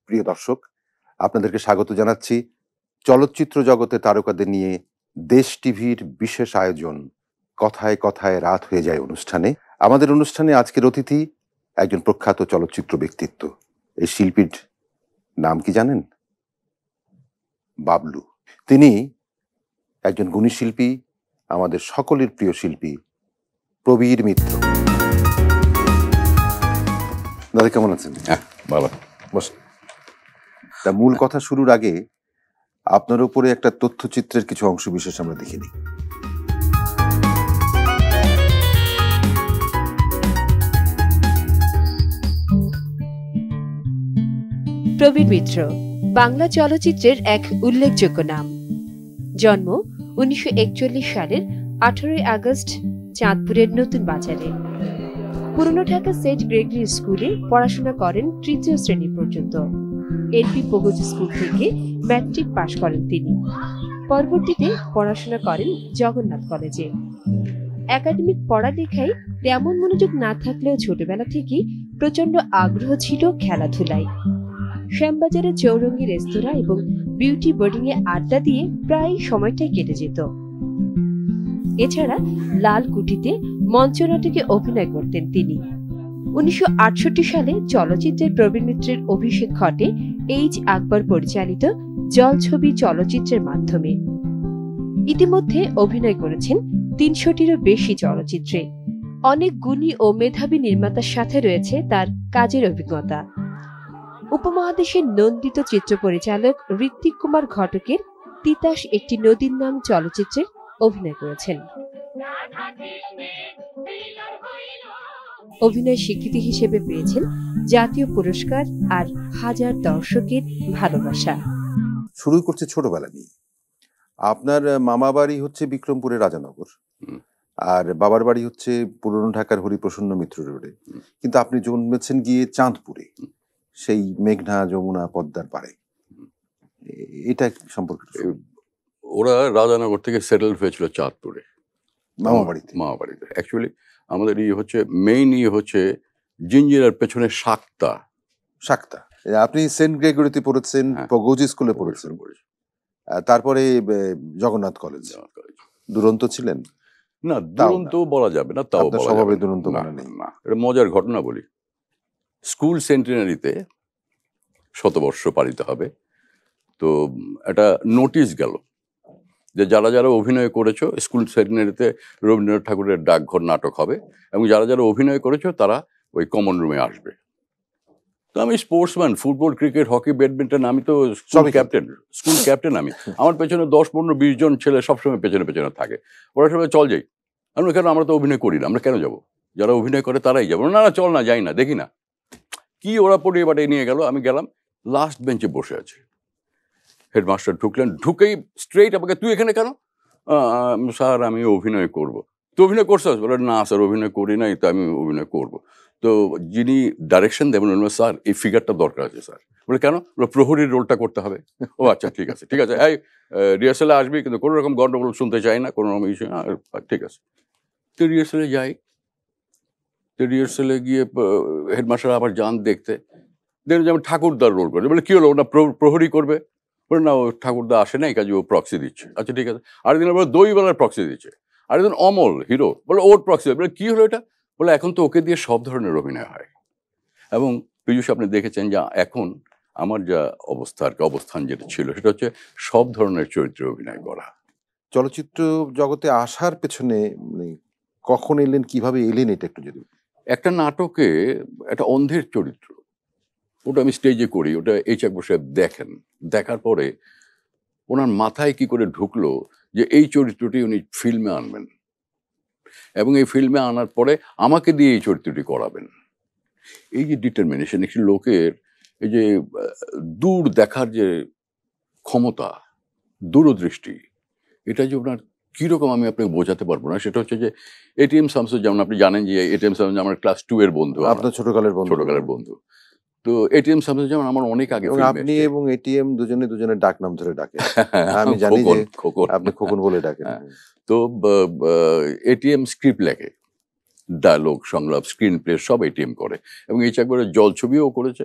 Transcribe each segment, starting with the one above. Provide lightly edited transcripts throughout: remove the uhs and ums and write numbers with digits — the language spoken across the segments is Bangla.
প্রিয় দর্শক, আপনাদেরকে স্বাগত জানাচ্ছি চলচ্চিত্র জগতে তারকাদের নিয়ে দেশ টিভির বিশেষ আয়োজন কথায় কথায় রাত হয়ে যায় অনুষ্ঠানে। আমাদের অনুষ্ঠানে আজকের অতিথি একজন প্রখ্যাত চলচ্চিত্র ব্যক্তিত্ব। এই শিল্পীর নাম কি জানেন? বাবলু। তিনি একজন গুণী শিল্পী, আমাদের সকলের প্রিয় শিল্পী প্রবীর মিত্র। দাদা কেমন আছেন? ভালো। বস। তা মূল কথা শুরুর আগে আপনার উপরে একটা তথ্যচিত্রের কিছু অংশ বিশেষ আমরা দেখে নিই। প্রবীর মিত্র বাংলা চলচ্চিত্রের এক উল্লেখযোগ্য নাম। জন্ম 1941 সালের 18 আগস্ট চাঁদপুরের নতুন বাজারে। পুরনো ঢাকা সেন্ট গ্রেগরি স্কুলে পড়াশোনা করেন তৃতীয় শ্রেণী পর্যন্ত। এলপি পগজ স্কুল থেকে ম্যাট্রিক পাশ করেন তিনি। পরবর্তীতে পড়াশোনা করেন জগন্নাথ কলেজে। একাডেমিক পড়ালেখায় তেমন মনোযোগ না থাকলেও ছোটবেলা থেকেই প্রচন্ড আগ্রহ ছিল খেলাধুলায়। শ্যামবাজারের চৌরঙ্গি রেস্তোরাঁ এবং বিউটি বোর্ডিং এ আড্ডা দিয়ে প্রায় সময়টাই কেটে যেত। এছাড়া লাল কুঠিতে মঞ্চনাটকে অভিনয় করতেন তিনি। 1968 সালে চলচ্চিত্রের প্রবীর মিত্রের অভিষেক ঘটে এইচ আকবর পরিচালিত জলছবি চলচ্চিত্রের মাধ্যমে। ইতিমধ্যে অভিনয় করেছেন 300টিরও বেশি চলচ্চিত্রে। অনেক গুণী ও মেধাবী নির্মাতার সাথে রয়েছে তার কাজের অভিজ্ঞতা। উপমহাদেশের নন্দিত চিত্র পরিচালক ঋত্বিক কুমার ঘটকের তিতাস একটি নদীর নাম চলচ্চিত্রে অভিনয় করেছেন। অভিনয় স্বীকৃতি হিসেবে পেয়েছেন জাতীয় পুরস্কার আর হাজার দর্শকের ভালোবাসা। শুরু করছে ছোটবেলা নিয়ে। আপনার মামা বাড়ি হচ্ছে বিক্রমপুরের রাজানগর, আর বাবার বাড়ি হচ্ছে পুরনো ঢাকার হরিপ্রসন্ন মিত্র রোডে, কিন্তু আপনি জন্মেছেন গিয়ে চাঁদপুরে, সেই মেঘনা যমুনা পদ্মার পাড়ে। এটা সম্পর্কে ওরা রাজানগর থেকে সেটেল হয়েছিল চাঁদপুরে মামা বাড়িতে। অ্যাকচুয়ালি আমাদের মেইন হচ্ছে জিঞ্জিরার পেছনে শাক্তা। আপনি সেন্ট গ্রেগরিতে পড়েছেন, পগোজি স্কুলে পড়েছেন, তারপরে জগন্নাথ কলেজ। দুরন্ত ছিলেন না? দুরন্ত বলা যাবে না, তাও স্বভাবে দুরন্ত না। এটা মজার ঘটনা বলি। স্কুল সেন্টেনারিতে 100 বর্ষ পালিত হবে, তো একটা নোটিশ গেল যে যারা যারা অভিনয় করেছো স্কুল সেন্টেনারিতে রবীন্দ্রনাথ ঠাকুরের ডাকঘর নাটক হবে, এবং যারা যারা অভিনয় করেছো তারা ওই কমন রুমে আসবে। তো আমি sportsman, football, cricket, hockey, badminton, আমি তো স্কুল ক্যাপ্টেন। আমি আমার পেছনে 10, 15, 20 জন ছেলে সবসময় পেছনে পেছনে থাকে। ওরা সবাই চল যাই। আমরা কেন? আমরা তো অভিনয় করি না, আমরা কেন যাবো? যারা অভিনয় করে তারাই যাবো। না না, চল না, যাই না, দেখি না কি ওরা পড়িয়ে বাটে নিয়ে গেল। আমি গেলাম, লাস্ট বেঞ্চে বসে আছে। হেডমাস্টার ঢুকলেন, ঢুকেই স্ট্রেইট আমাকে, তুই এখানে কেন? স্যার আমি অভিনয় করব। তো অভিনয় করছো? বলে না স্যার, অভিনয় করি নাই, তো আমি অভিনয় করব। তো যিনি ডাইরেকশন দেবেন বলবেন, স্যার এই ফিগারটা দরকার আছে স্যার। বলে কেন? প্রহরীর রোলটা করতে হবে। ও আচ্ছা, ঠিক আছে এই রিহার্সালে আসবি, কিন্তু কোনো রকম গন্ডগোল শুনতে চাই না, কোনো রকম ইস্যু। ঠিক আছে। তো রিহার্সালে যাই। তো রিহার্সালে গিয়ে হেডমাস্টার আবার যান দেখতে, দেখুন যে আমি ঠাকুরদার রোল করি। বলে কি হলো, ওটা প্রহরী করবে? বলে না, ও ঠাকুরদা আসে না, এই কাজে ও প্রক্সি দিচ্ছে। আচ্ছা ঠিক আছে। আরেকদিন বলে দইবেলার প্রক্সি দিচ্ছে। আরেকদিন অমল হিরো, বলে ওর প্রক্সি। বলে কি হলো এটা? বলে এখন তো ওকে দিয়ে সব ধরনের অভিনয় হয়। এবং পিজুষ, আপনি দেখেছেন যে এখন আমার যা অবস্থান যেটা ছিল, সেটা হচ্ছে সব ধরনের চরিত্রে অভিনয় করা। চলচ্চিত্র জগতে আসার পেছনে মানে কখন এলেন, কিভাবে এলেন, এটা একটু যদি। একটা নাটকে একটা অন্ধের চরিত্র, ওটা আমি স্টেজে করি। ওটা এইচ আকবর সাহেব দেখেন। দেখার পরে ওনার মাথায় কি করে ঢুকলো যে এই চরিত্রটি উনি ফিল্মে আনবেন, এবং এই ফিল্মে আনার পরে আমাকে দিয়ে এই চরিত্রটি করাবেন। এই যে ডিটারমিনেশন, একটি লোকের এই যে দূর দেখার যে ক্ষমতা, দূরদৃষ্টি, এটা যে ওনার কীরকম আমি আপনাকে বোঝাতে পারবো না। সেটা হচ্ছে যে এটিএম শামসু, যেমন আপনি জানেন যে এটিএম শামসু আমার ক্লাস 2 এর বন্ধু, আপনার ছোটকালের বন্ধু। তো এটিএম শামসু যেমন আমার অনেক আগে, আপনি এবং এটিএম দুজনের ডাক নাম ধরে ডাকেন। আমি জানি যে আপনি খোকন বলে ডাকেন। তো এটিএম স্ক্রিপ্ট লেখে, ডায়লগ, সংলাপ, স্ক্রিন প্লে সব এটিএম করে, এবং এই একবারে জলছবিও করেছে,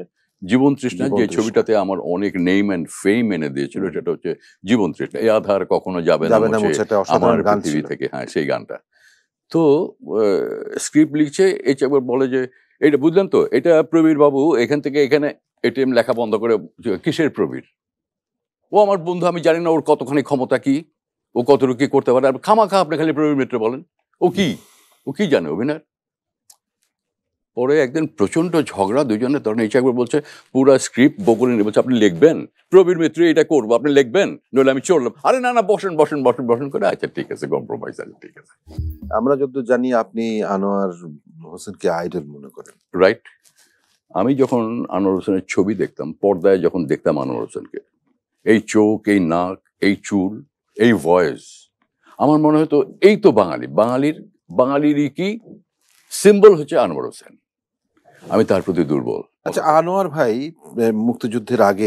জীবন তৃষ্ণা জীবন যে তৃষ্ণা। ছবিটাতে আমার অনেক নেম অ্যান্ড ফেম এনে দিয়েছিল, সেটা হচ্ছে জীবন তৃষ্ণা। এই আধার কখনো যাবে না যাবে না মুছে মুছে, একটা আমার অসাধারণ গান পৃথিবী ছিল। থেকে, হ্যাঁ সেই গানটা। তো স্ক্রিপ্ট লিখছে, এই একবার বলে যে এটা বুঝলেন তো, এটা প্রবীর বাবু এখান থেকে এখানে এটিএম লেখা বন্ধ করে, কিসের প্রবীর? ও আমার বন্ধু, আমি জানি না ওর কতখানি ক্ষমতা কি, ও কতটুকু কি করতে পারে। আর খামাখা আপনি খালি প্রবীর মিত্র বলেন, ও কি জানে অভিনয়। পরে একদিন প্রচন্ড ঝগড়া দুজনের, তখন এই একবার বলছে পুরা স্ক্রিপ্ট বকুলে নিয়ে বলছে আপনি লিখবেন, প্রবীর মিত্র এটা করবো, আপনি লিখবেন, নইলে আমি চললাম। আরে না না, বসেন বসেন বসেন বসেন করে, আচ্ছা ঠিক আছে, কম্প্রোমাইজ আছে, ঠিক আছে। আমরা যতদূর জানি আপনি আনোয়ার হোসেনকে আইডল মনে করেন। রাইট। আমি যখন আনোয়ার হোসেনের ছবি দেখতাম, পর্দায় যখন দেখতাম আনোয়ার হোসেনকে, এই চোখ, এই নাক, এই চুল, এই ভয়েস, আমার মনে হতো এই তো বাঙালিরই কি সিম্বল হচ্ছে আনোয়ার হোসেন। আমি তার প্রতি দুর্বল। আচ্ছা, আনোয়ার ভাই মুক্তিযুদ্ধের আগে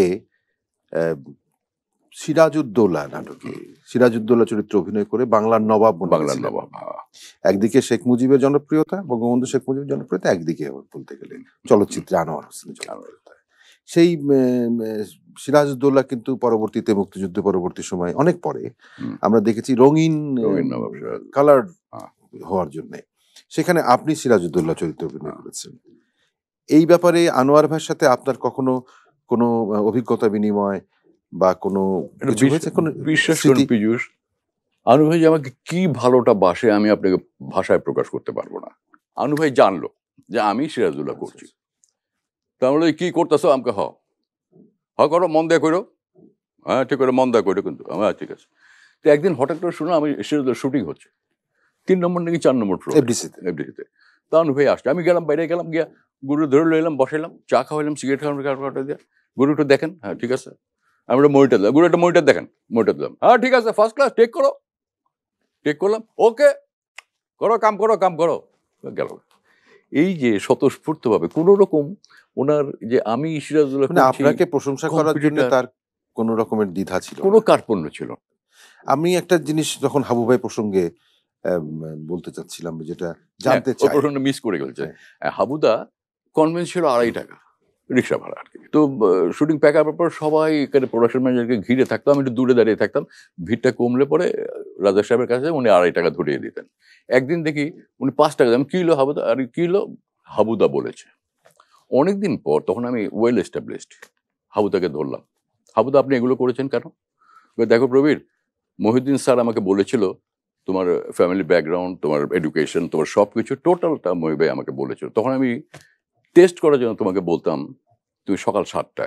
সিরাজউদ্দৌলা নাটকে সিরাজউদ্দৌলা চরিত্রে অভিনয় করে বাংলার নবাব বনে বাংলার গেছিলেন। নবাব। একদিকে শেখ মুজিবের জনপ্রিয়তা, বঙ্গবন্ধু শেখ মুজিবের জনপ্রিয়তা, একদিকে বলতে গেলে চলচ্চিত্রে আনোয়ার হোসেনের জনপ্রিয়তা। সেই সিরাজউদ্দৌলা কিন্তু পরবর্তীতে, মুক্তিযুদ্ধ পরবর্তী সময় অনেক পরে আমরা দেখেছি রঙিন নবাব কালার হওয়ার জন্য, সেখানে আপনি সিরাজউদ্দৌলা চরিত্রে অভিনয় করেছেন। এই ব্যাপারে আনোয়ার ভাইয়ের সাথে আপনার কখনো কোনো অভিজ্ঞতা বিনিময় বা কোনো কিছু হয়েছে? কোনো বিশ্বাস করুন পীযূষ, আনু ভাই যে আমাকে কি ভালোটা বাসে আমি আপনাকে ভাষায় প্রকাশ করতে পারবো না। আনু ভাই জানলো যে আমি সিরাজউদ্দৌলা করছি, তাহলে কি করতেছো আমাকে হ করো, মন দেয়া করো, হ্যাঁ ঠিক করে মন দেয়া করো, কিন্তু হ্যাঁ ঠিক আছে। তো একদিন হঠাৎ করে শুনো আমি সিরাজউদ্দৌলা শুটিং হচ্ছে 3 নম্বর নাকি 4 নম্বর ফ্লোর এফডিসিতে। তা আনু ভাই আসছে, আমি গেলাম, বাইরে গেলাম, গিয়া গরু ধরে লইলাম, বসাইলাম, চা খাওয়াইলাম, সিগারেট খাওয়ানো দিয়ে, গরুটা দেখেন, হ্যাঁ ঠিক আছে, আমি মনিটর দিলাম, গরুটা মনিটর দেখেন, মনিটর দিলাম, হ্যাঁ ঠিক আছে, ফার্স্ট ক্লাস, টেক করলাম, ওকে কাম করো গেল। এই যে স্বতঃস্ফূর্ত ভাবে কোন রকম ওনার যে আমি সিরাজউদ্দৌলা মানে আপনাকে প্রশংসা করার জন্য তার কোন রকমের দ্বিধা ছিল, কোনো কার্পণ্য ছিল। আমি একটা জিনিস যখন হাবু ভাই প্রসঙ্গে বলতে চাচ্ছিলাম, যেটা জানতে চাই, প্রসঙ্গটা মিস করে গেছে। হাবুদা কনভেন্স ছিল 2.5 টাকা রিক্সা ভাড়া আর কি। তো শুটিং প্যাক আপের পর সবাই এখানে প্রোডাকশন ম্যানেজারকে ঘিরে থাকতাম, আমি একটু দূরে দাঁড়িয়ে থাকতাম, ভিড়টা কমলে পরে রাজা সাহেবের কাছে উনি 2.5 টাকা ধরিয়ে দিতেন। একদিন দেখি উনি 5 টাকা দেন, কি হলো হাবুদা, আর কি হলো, হাবুদা বলেছে। অনেকদিন পর তখন আমি ওয়েল এস্টাবলিশড, হাবুদাকে ধরলাম, হাবুদা আপনি এগুলো করেছেন কেন? দেখো প্রবীর, মহিউদ্দিন স্যার আমাকে বলেছিল তোমার ফ্যামিলি ব্যাকগ্রাউন্ড, তোমার এডুকেশন, তোমার সব কিছু টোটালটা মহিউদ্দিন ভাই আমাকে বলেছিল। তখন আমি টেস্ট করার জন্য তোমাকে বলতাম তুমি সকাল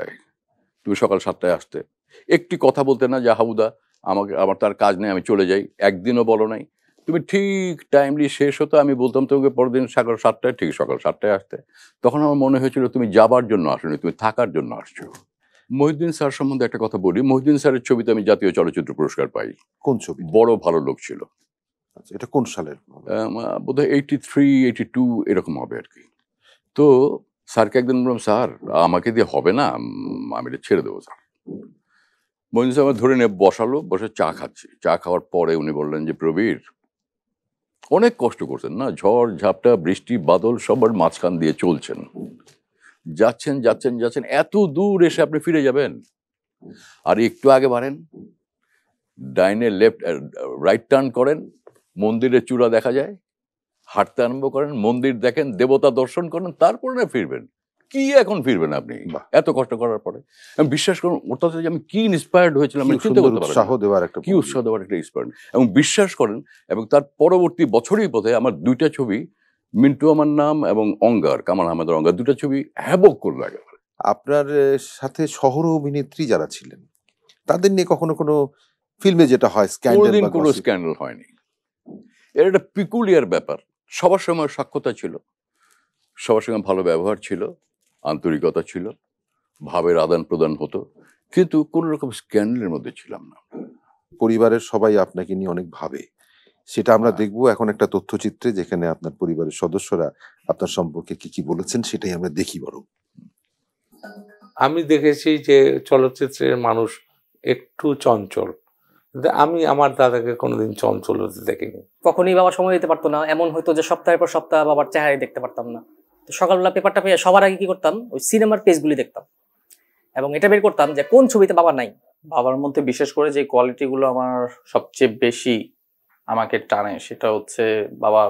7টায় আসতে, একটি কথা বলতে না যে হাবুদা আমার তার কাজ নেই, আমি চলে যাই, একদিনও বলো নাই। তুমি ঠিক টাইমলি শেষ হতো, আমি বলতাম তোমাকে পরের দিন সকাল 7টায়, ঠিক সকাল 7টায় আসতে। তখন আমার মনে হয়েছিল তুমি যাবার জন্য আসোনি, তুমি থাকার জন্য আসছো। মহিউদ্দিন স্যার সম্বন্ধে একটা কথা বলি, মহিউদ্দিন স্যারের ছবিতে আমি জাতীয় চলচ্চিত্র পুরস্কার পাই। কোন ছবি? বড় ভালো লোক ছিল। এটা কোন সালের? বোধহয় 83, 82 এরকম হবে আর কি। তো স্যারকে একদিন বললাম, স্যার আমাকে দিয়ে হবে না, আমি এটা ছেড়ে দেবো স্যার। মহিউদ্দিন স্যার ধরে নিয়ে বসালো, বসে চা খাচ্ছি, চা খাওয়ার পরে উনি বললেন যে প্রবীর অনেক কষ্ট করছেন না, ঝড় ঝাপটা বৃষ্টি বাদল সবার মাঝখান দিয়ে চলছেন, যাচ্ছেন, এত দূর এসে আপনি ফিরে যাবেন, আর একটু আগে বাড়েন, ডাইনে লেফট রাইট টার্ন করেন, মন্দিরের চূড়া দেখা যায়, হাঁটতে আরম্ভ করেন, মন্দির দেখেন, দেবতা দর্শন করেন, তারপরে না ফিরবেন। কি এখন ফিরবেন আপনি এত কষ্ট করার পরে? আমি বিশ্বাস করুন ওর সাথে আমি কি ইন্সপায়ার্ড হয়েছিলাম, আমি চিন্তা করতে পারি, কি উৎসাহ দেওয়ার একটা ইন্সপায়ার্ড। এবং বিশ্বাস করেন, এবং তার পরবর্তী বছরই বোধহয় আমার 2টা ছবি, মিন্টু আমার নাম এবং অঙ্গার, কামাল আহমেদের অঙ্গার, 2টা ছবি হ্যাবক করলো একেবারে। আপনার সাথে শহর অভিনেত্রী যারা ছিলেন তাদের নিয়ে কখনো কোনো ফিল্মে যেটা হয় স্ক্যান্ডাল? কোনো স্ক্যান্ডাল হয়নি। এর একটা পিকুলিয়ার ব্যাপার, সবার সঙ্গে সাক্ষরতা ছিল, সবার সঙ্গে ভালো ব্যবহার ছিল, আন্তরিকতা ছিল, ভাবের আদান প্রদান হতো, কিন্তু কোন রকম স্ক্যান্ডালের মধ্যে ছিলাম না। পরিবারের সবাই আপনাকে নিয়ে অনেক ভাবে, সেটা আমরা দেখবো এখন একটা তথ্যচিত্রে, যেখানে আপনার পরিবারের সদস্যরা আপনার সম্পর্কে কি কি বলেছেন সেটাই আমরা দেখি। বরং আমি দেখেছি যে চলচ্চিত্রের মানুষ একটু চঞ্চল, আমি আমার দাদাকে কোনোদিন চঞ্চল হতে দেখিনি। কখনই বাবা সময় দিতে পারতো না, এমন হয়তো যে সপ্তাহের পর সপ্তাহ বাবার চেহারাই দেখতে পারতাম না। তো সকালবেলা পেপারটা পেয়ে সবার আগে কি করতাম, ওই সিনেমার পেজগুলি দেখতাম। এবং এটা বের করতাম যে কোন ছবিতে বাবা নাই। বাবার মধ্যে বিশেষ করে যে কোয়ালিটিগুলো আমার সবচেয়ে বেশি আমাকে টানে সেটা হচ্ছে বাবা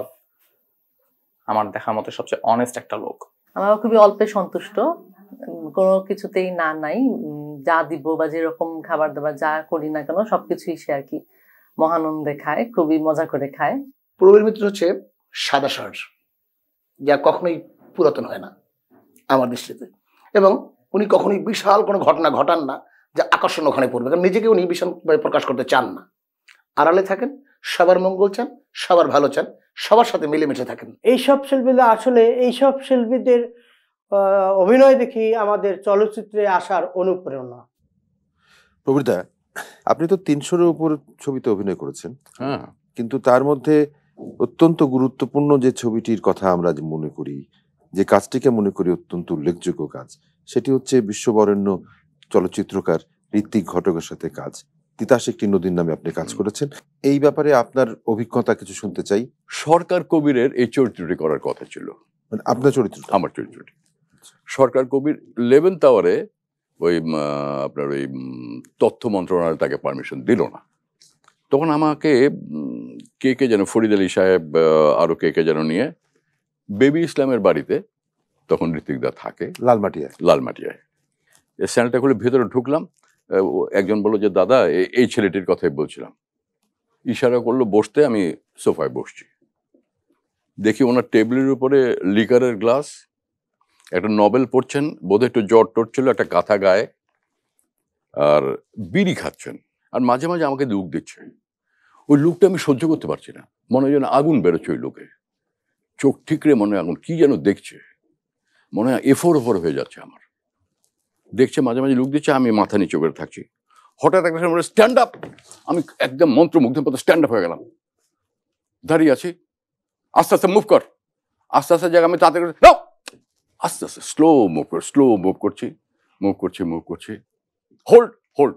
আমার দেখার মতো সবচেয়ে অনেস্ট একটা লোক। আমরা খুবই অল্পে সন্তুষ্ট, কোনো কিছুতেই না নাই, যা দিব বা যেরকম খাবার দাবার যা করি না কেন সবকিছুই সে আর কি মহানন্দে খায়, খুবই মজা করে খায়। প্রবীর মিত্র হচ্ছে সাদা ষাঁড়, যা কখনোই পুরাতন হয় না আমার দৃষ্টিতে, এবং উনি কখনোই বিশাল কোনো ঘটনা ঘটান না যা আকর্ষণ ওখানে পড়বে, কারণ নিজেকে উনি বিশাল প্রকাশ করতে চান না। আড়ালে থাকেন, সবার মঙ্গল চান, সবার ভালো চান, সবার সাথে মিলেমিশে থাকেন। এইসব শিল্পীরা আসলে এইসব শিল্পীদের অভিনয় দেখি আমাদের চলচ্চিত্রে আসার অনুপ্রেরণা। প্রবীরদা, আপনি তো ৩০০-এর উপর ছবিতে অভিনয় করেছেন, হ্যাঁ, কিন্তু তার মধ্যে অত্যন্ত গুরুত্বপূর্ণ যে ছবিটির কথা আমরা যে মনে করি, যে কাজটিকে মনে করি অত্যন্ত উল্লেখযোগ্য কাজ, সেটি হচ্ছে বিশ্ববরেণ্য চলচ্চিত্রকার ঋত্বিক ঘটকের সাথে কাজ তিতাস একটি নদীর নামে আপনি কাজ করেছেন। এই ব্যাপারে আপনার অভিজ্ঞতা কিছু শুনতে চাই। সরকার কবিরের এই চরিত্রটি করার কথা ছিল, মানে আপনার চরিত্র, আমার চরিত্রটি। সরকার কবির 11th আওয়ারে ওই আপনার ওই তথ্য মন্ত্রণালয় তাকে পারমিশন দিল না। তখন আমাকে কে যেন ফরিদ আলী সাহেব আরো কে যেন নিয়ে বেবি ইসলামের বাড়িতে, তখন ঋত্বিকদা থাকে লালমাটিয়ায়, স্যানেলটা খুলে ভেতরে ঢুকলাম। একজন বললো যে দাদা এই ছেলেটির কথাই বলছিলাম, ইশারা করলো বসতে, আমি সোফায় বসছি। দেখি ওনার টেবিলের উপরে লিকারের গ্লাস, একটা নভেল পড়ছেন, বোধহয় একটু জ্বর টর ছিল, একটা কাঁথা গায়ে, আর বিড়ি খাচ্ছেন, আর মাঝে মাঝে আমাকে লুক দিচ্ছে। ওই লুকটা আমি সহ্য করতে পারছি না, মনে হয় যেন আগুন বেরোচ্ছে ওই লোকে, চোখ ঠিকরে মনে হয় আগুন, কি যেন দেখছে, মনে হয় এফোর হয়ে যাচ্ছে আমার। দেখছে মাঝে মাঝে লুক দিচ্ছে, আমি মাথা নিচু করে থাকছি। হঠাৎ একটা সময় স্ট্যান্ড আপ, আমি একদম মন্ত্রমুগ্ধের মতো স্ট্যান্ড আপ হয়ে গেলাম, দাঁড়িয়ে আছি। আস্তে আস্তে মুভ কর, আস্তে আস্তে জায়গা, আমি তাড়াতাড়ি আস্তে আস্তে স্লো মুভ করছি, হোল্ড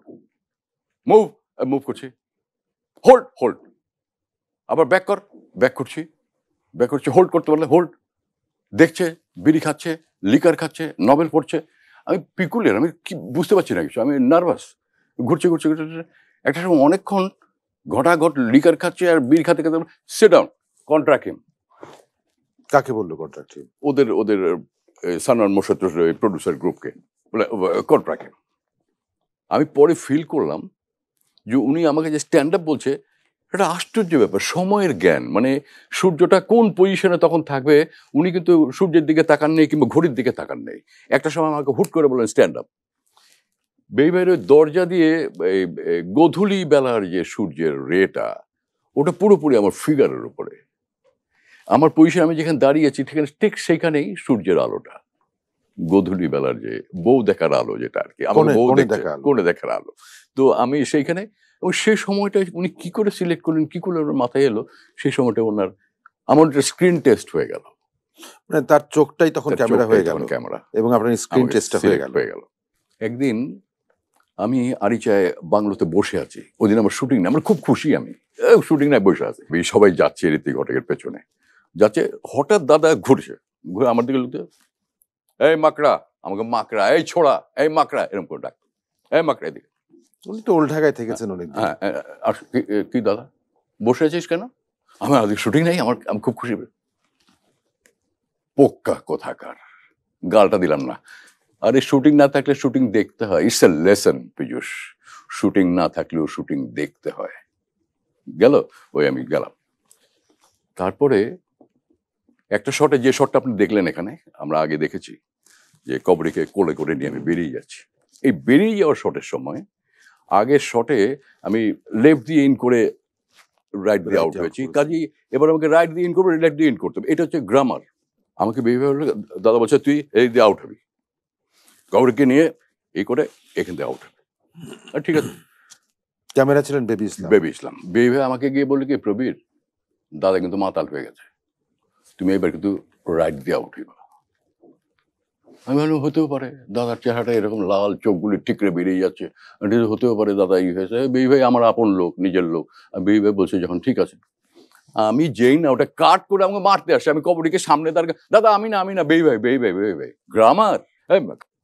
মুভ করছি, হোল্ড, আবার ব্যাক করছি, হোল্ড করতে পারলে হোল্ড। দেখছে বিড়ি খাচ্ছে, লিকার খাচ্ছে, নভেল পড়ছে, আমি পিকুলিয়ার, আমি কি বুঝতে পারছি না কিছু, আমি নার্ভাস। ঘুরছে একটা সময় অনেকক্ষণ ঘটাঘট লিকার খাচ্ছে আর বিড়ি খাতে সিট ডাউন, কন্ট্রাক্ট হিম। কাকে বললো কন্ট্রাক্ট হিম? ওদের সানোয়ার মোশাররফ প্রডিউসার গ্রুপকে কন্ট্রাক্ট হিম। আমি পরে ফিল করলাম যে উনি আমাকে যে স্ট্যান্ড আপ বলছে, এটা আশ্চর্য ব্যাপার, সময়ের জ্ঞান। মানে সূর্যটা কোন পজিশনে তখন থাকবে উনি কিন্তু সূর্যের দিকে তাকান নেই, কিংবা ঘড়ির দিকে তাকান নেই। একটা সময় আমাকে হুট করে বললেন স্ট্যান্ড আপ। বেইবের দরজা দিয়ে গোধূলি বেলার যে সূর্যের রেটা, ওটা পুরোপুরি আমার ফিগারের উপরে, আমার পজিশন, আমি যেখানে দাঁড়িয়েছি ঠিক সেইখানেই সূর্যের আলোটা, গোধূলি বেলার যে বউ দেখার আলো, যেটা আর কি আমার বউ কোণে দেখার আলো। তো আমি সেইখানে, এবং সেই সময়টা উনি কি করে সিলেক্ট করলেন, কি করে ওনার মাথায় এলো, সেই সময়টা ওনার আমার স্ক্রিন টেস্ট হয়ে গেল। মানে তার চোখটাই তখন ক্যামেরা হয়ে গেল, ক্যামেরা, এবং আপনার স্ক্রিন টেস্টটা হয়ে গেল। একদিন আমি আরিচায় বাংলোতে বসে আছি, ওদিন আমার শুটিং না, আমার খুব খুশি, আমি শুটিং নাই বসে আছি, সবাই যাচ্ছে ঋত্বিক ঘটকের পেছনে যাচ্ছে। হঠাৎ দাদা ঘুরে আমার দিকে লোক, এই মাকড়া, আমাকে মাকড়া, এই ছোড়া, এই মাকড়া, এরকম করে ডাক, এই মাকড়া এদিকে। উনি তো ওল্ড ঢাকায় থেকেছেন অনেক। হ্যাঁ, আর কি দাদা বসে আছিস কেন? আমার আজকে শুটিং নাই, আমি খুব খুশি। পোক্কা কোথাকার, গালটা দিলাম না। আরে শুটিং না থাকলে শুটিং দেখতে হয়, it's a lesson Pijush, shooting না থাকলেও শুটিং দেখতে হয়। গেল ওই, আমি গেলাম। তারপরে একটা শটে, যে শটটা আপনি দেখলেন এখানে, আমরা আগে দেখেছি যে কবরীকে কোলে করে নিয়ে আমি বেরিয়ে যাচ্ছি। এই বেরিয়ে যাওয়ার শটের সময়, আগের শটে আমি লেফট দিয়ে ইন করে রাইট দিয়ে আউট হয়েছি, কাজেই এবার আমাকে রাইট দিয়ে ইন করবো, লেফট দিয়ে ইন করতে হবে, এটা হচ্ছে গ্রামার। আমাকে দাদা বলছে তুই এই দিয়ে আউট হবি, কবরীকে নিয়ে এই করে এখান থেকে আউট হবে। আর ঠিক আছে, ক্যামেরা ছিলেন বেবি ইসলাম। বেবি আমাকে গিয়ে বললো কি, প্রবীর দাদা কিন্তু মাতাল হয়ে গেছে, তুমি এবার কিন্তু রাইট দিয়ে আউট হইবা। আমি ভাবলাম হতেও পারে, দাদার চেহারাটা এরকম লাল, চোখগুলি ঠিকরে বেরিয়ে যাচ্ছে, হতেও পারে দাদা ই হয়েছে। বেবি ভাই আমার আপন লোক, নিজের লোক। বেবি ভাই বলছে যখন ঠিক আছে, আমি যেই না ওটা কাট করে আমাকে মারতে আসছে, আমি কবরীকে সামনে দাঁড়িয়ে, দাদা আমি না, বেবি ভাই গ্রামার,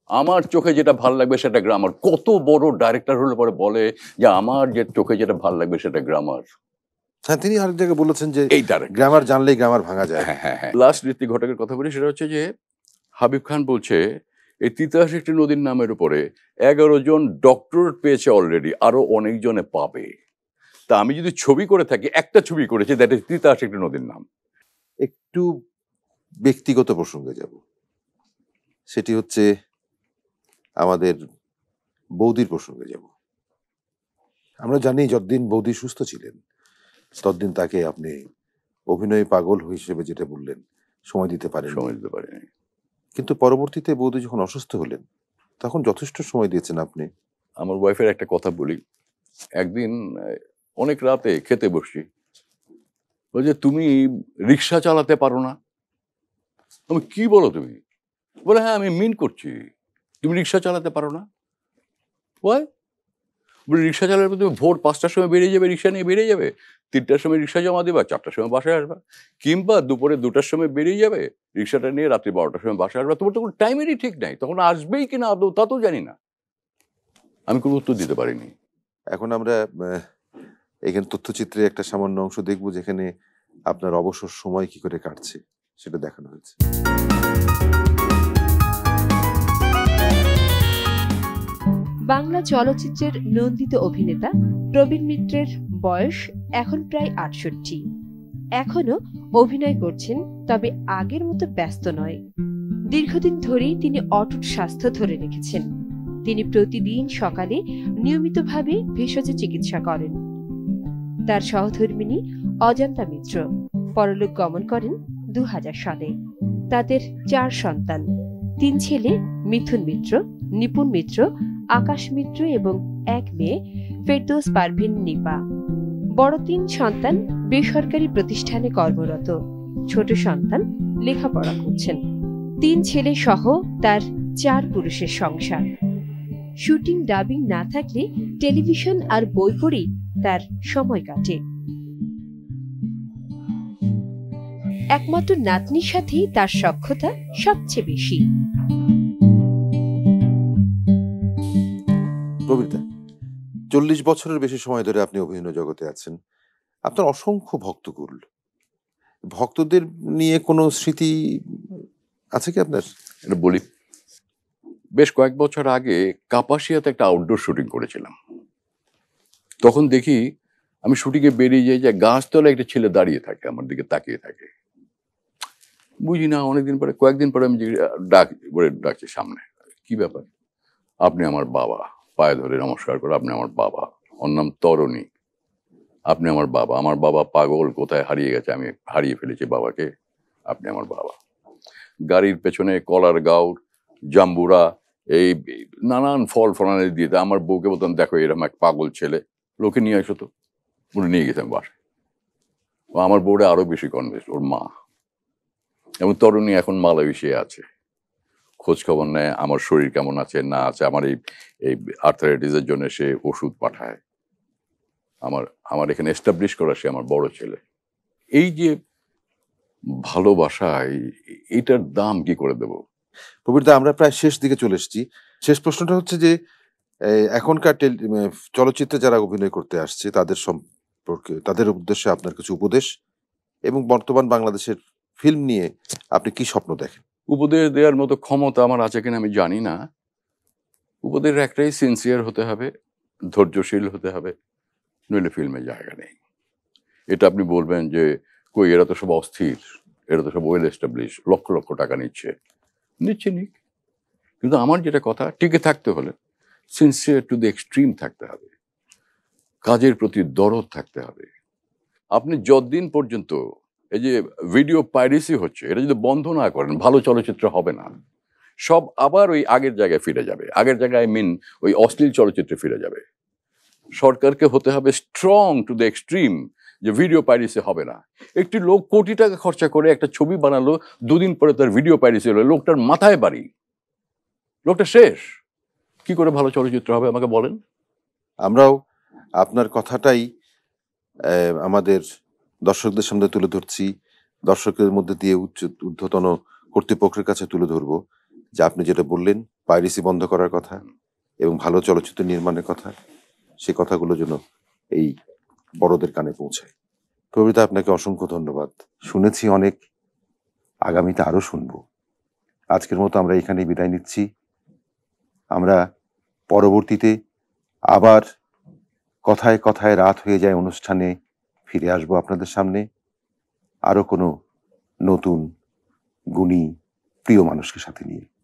আমার চোখে যেটা ভাল লাগবে সেটা গ্রামার। কত বড় ডাইরেক্টর হলে পরে বলে যে আমার যে চোখে যেটা ভাল লাগবে সেটা গ্রামার। হ্যাঁ, তিনি আরেক জায়গায় বলেছেন যে এই ডাইরেক্ট গ্রামার জানলেই গ্রামার ভাঙা যায়। হ্যাঁ হ্যাঁ হ্যাঁ। লাস্ট ঋত্বিক ঘটকের কথা বলি, সেটা হচ্ছে যে হাবিব খান বলছে এই তিতাস একটি নদীর নামের উপরে 11 জন ডক্টরেট পেয়েছে অলরেডি, আরো অনেকজনে পাবে। তা আমি যদি ছবি করে থাকি, একটা ছবি করেছি, দ্যাট ইজ তিতাস একটি নদীর নাম। একটু ব্যক্তিগত প্রসঙ্গে যাব, সেটি হচ্ছে আমাদের বৌদির প্রসঙ্গে যাব। আমরা জানি যতদিন বৌদি সুস্থ ছিলেন ততদিন তাকে আপনি অভিনয় পাগল হিসেবে যেটা বললেন সময় দিতে পারেন। সময় দিতে পারি, কিন্তু পরবর্তীতে বৌদি যখন অসুস্থ হলেন তখন যথেষ্ট সময় দিয়েছেন আপনি। আমার ওয়াইফের একটা কথা বলি, একদিন অনেক রাতে খেতে বসছি, বলছে তুমি রিক্সা চালাতে পারো না। আমি কি বলো তুমি? বলে হ্যাঁ আমি মিন করছি, তুমি রিক্সা চালাতে পারো না। ওয়াই? বলে রিক্সা চালালে তুমি ভোর 5টার সময় বেরিয়ে যাবে, রিক্সা নিয়ে বেরিয়ে যাবে, 3টার সময় রিক্সা জমা দেবা, 4টার সময় বাসায় আসবা, কিংবা দুপুরে 2টার সময় বেরিয়ে যাবে, রিক্সাটা নিয়ে রাত্রি 12টার সময় বাসায় আসবা। তোমার তো কোনো টাইমেরই ঠিক নাই, তখন আসবেই কিনা আদৌ তা তো জানি না। আমি কোনো উত্তর দিতে পারিনি। এখন আমরা এখানে তথ্যচিত্রে একটা সামান্য অংশ দেখব যেখানে আপনার অবসর সময় কি করে কাটছে সেটা দেখানো হয়েছে। বাংলা চলচ্চিত্রের নন্দিত অভিনেতা প্রবীর মিত্রের বয়স এখন প্রায় 68। এখনো অভিনয় করছেন, তবে আগের মতো ব্যস্ত নয়। দীর্ঘদিন ধরেই তিনি অটুট স্বাস্থ্য ধরে রেখেছেন। তিনি প্রতিদিন সকালে নিয়মিতভাবে ভেষজ চিকিৎসা করেন। তার সহধর্মিণী অজন্তা মিত্র পরলোক গমন করেন 2000 সালে। তাদের 4 সন্তান, 3 ছেলে মিথুন মিত্র, নিপুণ মিত্র, আকাশ মিত্র এবং 1 মেয়ে ফেরদৌস পারভিন নিপা। বড় 3 সন্তান বেসরকারি প্রতিষ্ঠানে কর্মরত, ছোট সন্তান লেখাপড়া করছেন। 3 ছেলে সহ তার 4 পুরুষের সংসার। শুটিং ডাবিং না থাকলে টেলিভিশন আর বই পড়েই তার সময় কাটে। একমাত্র নাতনির সাথেই তার সখ্যতা সবচেয়ে বেশি। প্রবীরদা, 40 বছরের বেশি সময় ধরে আপনি অভিনয় জগতে আছেন। আপনার অসংখ্য ভক্তকুল, ভক্তদের নিয়ে কোনো স্মৃতি আছে কি আপনার? এটা বলি, বেশ কয়েক বছর আগে কাপাসিয়াতে একটা আউটডোর শুটিং করেছিলাম। তখন দেখি আমি শুটিংয়ে বেরিয়ে যাই, যে গাছতলায় একটা ছেলে দাঁড়িয়ে থাকে, আমার দিকে তাকিয়ে থাকে। বুঝি না, অনেকদিন পরে, কয়েকদিন পরে আমি ডাকছি সামনে, কি ব্যাপার? আপনি আমার বাবা। পায়ে ধরে নমস্কার করে, আপনি আমার বাবা। ওর নাম তরণী। আপনি আমার বাবা। আমার বাবা পাগল, কোথায় হারিয়ে গেছে, আমি হারিয়ে ফেলেছি বাবাকে, আপনি আমার বাবা। গাড়ির পেছনে কলার গাউর, জাম্বুরা, এই নানান ফল ফলানি দিয়ে আমার বউকে বলতাম, দেখো এরকম এক পাগল ছেলে, লোকে নিয়ে আসো তো। বলে নিয়ে গেছে আমি বাসায়। আমার বউরে আরো বেশি কনভিন্স, ওর মা। এবং তরুণী এখন মালয়েশিয়ায় আছে, খোঁজ খবর নেয় আমার শরীর কেমন আছে না আছে। আমার এই আর্থারাইটিসের জন্য সে ওষুধ পাঠায়। আমার এখানে এস্টাবলিশ করা সে আমার বড় ছেলে। এই যে ভালোবাসা, এইটার দাম কি করে দেব? প্রবীরদা, আমরা প্রায় শেষ দিকে চলে এসেছি। শেষ প্রশ্নটা হচ্ছে যে এখনকার চলচ্চিত্রে যারা অভিনয় করতে আসছে তাদের সম্পর্কে, তাদের উদ্দেশ্যে আপনার কিছু উপদেশ, এবং বর্তমান বাংলাদেশের ফিল্ম নিয়ে আপনি কি স্বপ্ন দেখেন? উপদেশ দেওয়ার মতো ক্ষমতা আমার আছে কিনা আমি জানি না। উপদেশ একটাই, সিনসিয়ার হতে হবে, ধৈর্যশীল হতে হবে, নইলে ফিল্মে জায়গা নেই। এটা আপনি বলবেন যে কই এরা তো সব অস্থির, এরা তো সব ওয়েল এস্টাবলিশ, লক্ষ লক্ষ টাকা নিচ্ছে নিক, কিন্তু আমার যেটা কথা, টিকে থাকতে হলে সিনসিয়ার টু দ্য এক্সট্রিম থাকতে হবে, কাজের প্রতি দরদ থাকতে হবে। আপনি যতদিন পর্যন্ত এই যে ভিডিও পাইরেসি হচ্ছে, এটা যদি বন্ধ না করেন, ভালো চলচ্চিত্র হবে না। সব আবার ওই আগের জায়গায় ফিরে যাবে। আগের জায়গায় ওই অশ্লীল চলচ্চিত্রে ফিরে যাবে। সরকারকে হতে হবে স্ট্রং টু দ্য এক্সট্রিম, যে ভিডিও পাইরেসি হবে না। একটি লোক কোটি টাকা খরচা করে একটা ছবি বানালো, 2 দিন পরে তার ভিডিও পাইরেসি হলো, লোকটার মাথায় বাড়ি, লোকটা শেষ। কি করে ভালো চলচ্চিত্র হবে আমাকে বলেন? আমরাও আপনার কথাটাই আমাদের দর্শকদের সামনে তুলে ধরছি, দর্শকের মধ্যে দিয়ে ঊর্ধ্বতন কর্তৃপক্ষের কাছে তুলে ধরবো, যে আপনি যেটা বললেন পাইরেসি বন্ধ করার কথা এবং ভালো চলচ্চিত্র নির্মাণের কথা, সে কথাগুলো যেন এই বড়দের কানে পৌঁছায়। প্রবীরদা, আপনাকে অসংখ্য ধন্যবাদ। শুনেছি অনেক, আগামীতে আরো শুনবো। আজকের মতো আমরা এখানেই বিদায় নিচ্ছি। আমরা পরবর্তীতে আবার কথায় কথায় রাত হয়ে যায় অনুষ্ঠানে ফিরে আসবো আপনাদের সামনে, আরো কোনো নতুন গুণী প্রিয় মানুষকে সাথে নিয়ে।